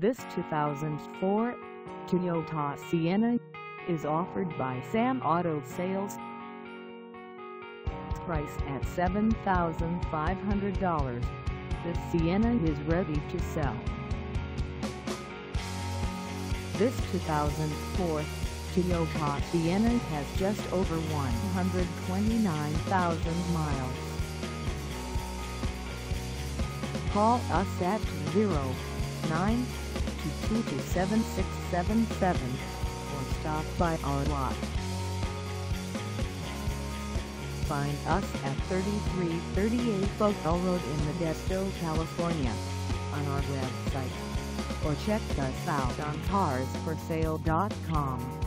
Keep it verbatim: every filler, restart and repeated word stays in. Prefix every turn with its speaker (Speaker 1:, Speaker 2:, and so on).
Speaker 1: This two thousand four Toyota Sienna is offered by Sam Auto Sales. Price at seven thousand five hundred dollars. This Sienna is ready to sell. This two thousand four Toyota Sienna has just over one hundred twenty-nine thousand miles. Call us at zero nine two two two seven six seven seven or stop by our lot. Find us at thirty-three thirty-eight Focal Road in Modesto, California, on our website, or check us out on cars for sale dot com.